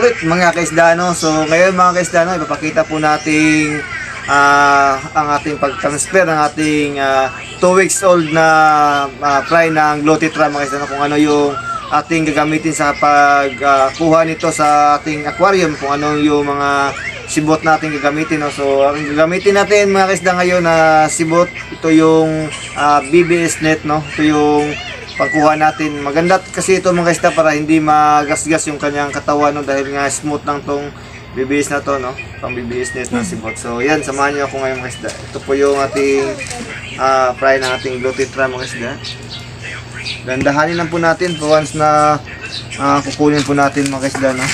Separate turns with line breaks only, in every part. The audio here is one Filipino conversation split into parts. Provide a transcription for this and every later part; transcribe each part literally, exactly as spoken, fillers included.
ulit mga kaisda, no? So ngayon mga kaisda, no, ipapakita po natin uh, ang ating pag-transfer ng ating two weeks old na uh, fry ng Glotitra mga kaisda, no? Kung ano yung ating gagamitin sa pagkuha uh, nito sa ating aquarium, kung ano yung mga sibot natin gagamitin, no? So ang gagamitin natin mga kaisda ngayon na uh, sibot, ito yung uh, B B S net, no? Ito yung pagkuha natin. Maganda kasi ito mga kaisda para hindi magasgas yung kanyang katawan, no? Dahil nga smooth lang tong B B S na to, no? Pang B B S net na sibot. So yan, samahan nyo ako ngayon mga kaisda. Ito po yung ating uh, fry ng ating Glotitra mga kaisda. Gandahanin lang po natin po once na uh, kukunin po natin mga kaisda, no?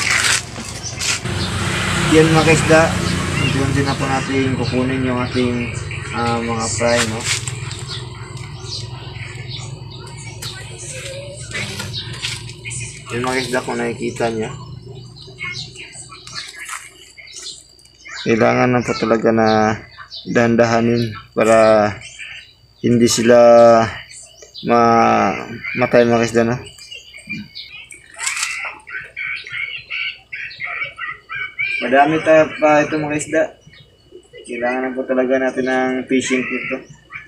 Yan mga kaisda, unti-unti na po natin kukunin yung ating uh, mga fry, no? Yan mga kaisda, kung nakikita nyo, kailangan na po talaga na dandahanin para hindi sila ma matay mga kaisda, no? Madami tayo pa ito mga kaisda. Kailangan na po talaga natin ng fishing dito.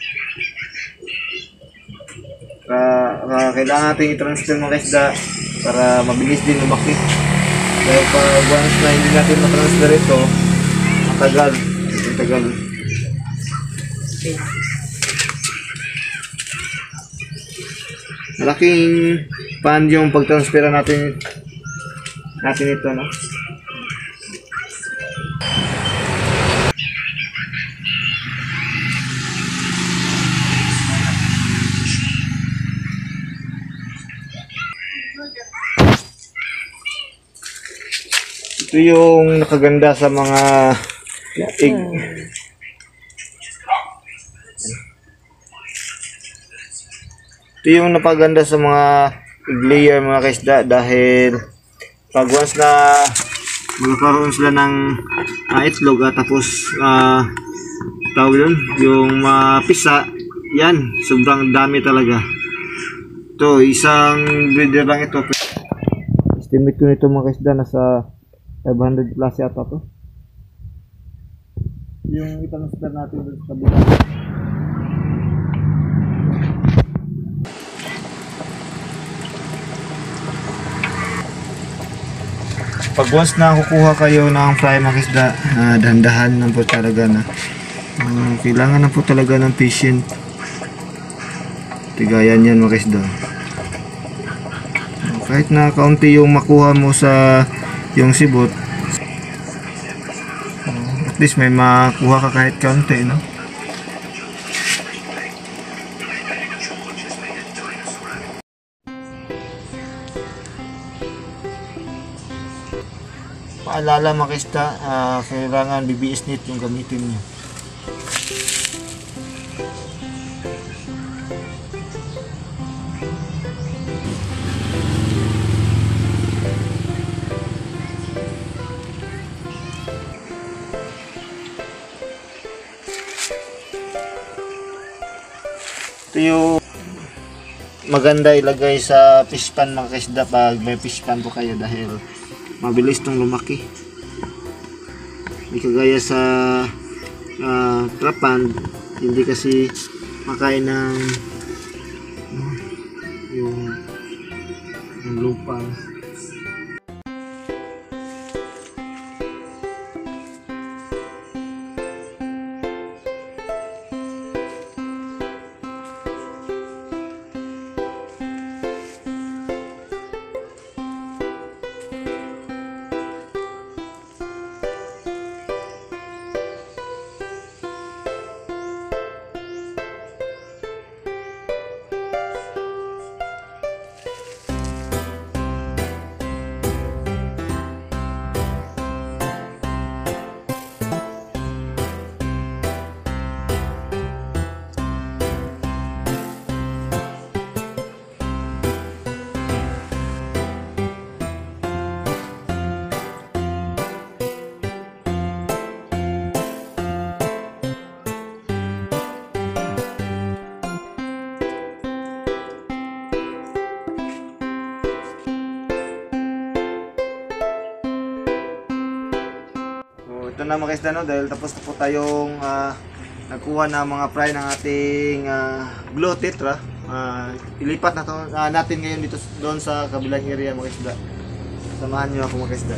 Para, para kailangan natin i-transfer mga kaisda para mabilis din lumaki. Dahil pag once na hindi natin ma-transfer ito, matagal. Matagal. Malaking pan yung pagtransfera natin natin ito, no? Ito yung nakaganda sa mga egg. Ito yung napaganda sa mga egg layer mga kaisda, dahil pag once na magkaroon sila ng uh, itlog at tapos uh, tawag yun, yung mapisa, yan, sobrang dami talaga. Ito, isang breeder lang ito. Estimate ko nito mga kaisda, nasa five hundred plus yata to. Yung itransfer natin dito sa bilang. Pag once na kukuha kayo ng fry mga kaisda, uh, dahan-dahan lang po talaga na. Uh, kailangan na po talaga ng patient. Tigayan yan mga kaisda. Uh, kahit na kaunti yung makuha mo sa yung sibot, uh, at least may makuha ka kahit kaunti, no? Paalala mga kaisda, uh, kailangan B B S net yung gamitin niyo. Ito yung maganda ilagay sa fish pan mga kaisda pag may fish pan po kayo, dahil mabilis itong lumaki. Hindi kagaya sa uh, trapan, hindi kasi makain ng uh, yung, yung lupa. na mga kaisda, no, dahil tapos na po tayong uh, nagkuha ng mga fry ng ating uh, Glow Tetra. Uh, ilipat na to, uh, natin ngayon dito doon sa kabilang area mga kaisda. Samahan nyo ako mga kaisda.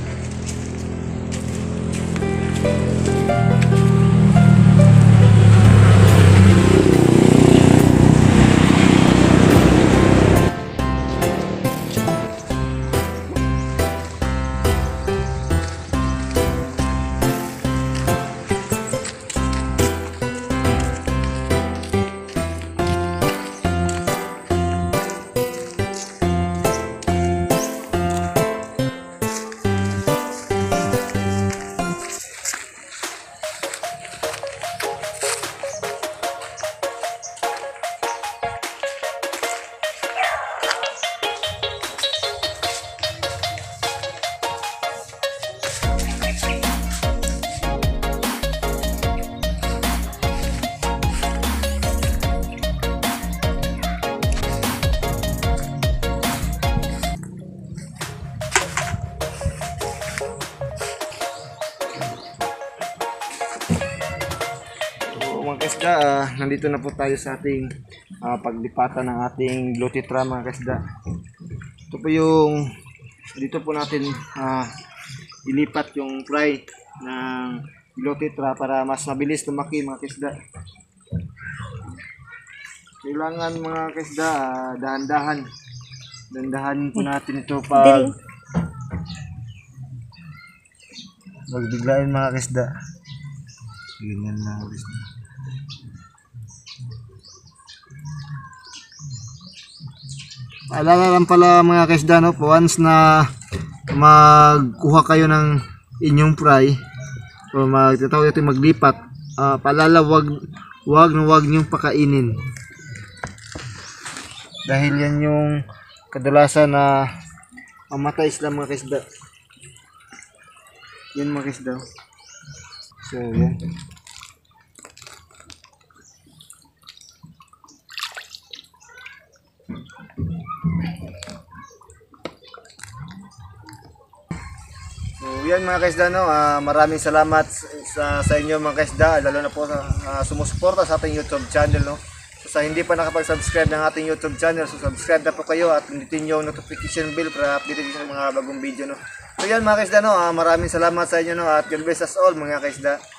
Mga kaisda, uh, nandito na po tayo sa ating uh, paglipatan ng ating Glow Tetra mga kaisda. Ito po yung dito po natin uh, ilipat yung fry ng Glow Tetra para mas mabilis lumaki mga kaisda. Kailangan mga kaisda, uh, dahan-dahan dahan-dahan po natin ito pag magbiglain mga kaisda. Ganyan mga kaisda. Alala lang pala mga kaisda, no, once na magkuha kayo ng inyong fry o magtatawag ito maglipat, uh, paalala wag wag na wag niyong pakainin dahil yan yung kadalasan na mamatay sila mga kaisda. Yan mga kaisda. So yan. So yan mga kaisda, no, uh, maraming salamat sa, sa inyo mga kaisda, lalo na po sa uh, sumusuporta sa ating YouTube channel, no. So, sa hindi pa nakapag-subscribe ng ating YouTube channel, so subscribe na po kayo at pindutin yung notification bell para update sa mga bagong video, no. So yan mga kaisda, no, uh, maraming salamat sa inyo, no, at God bless us all mga kaisda.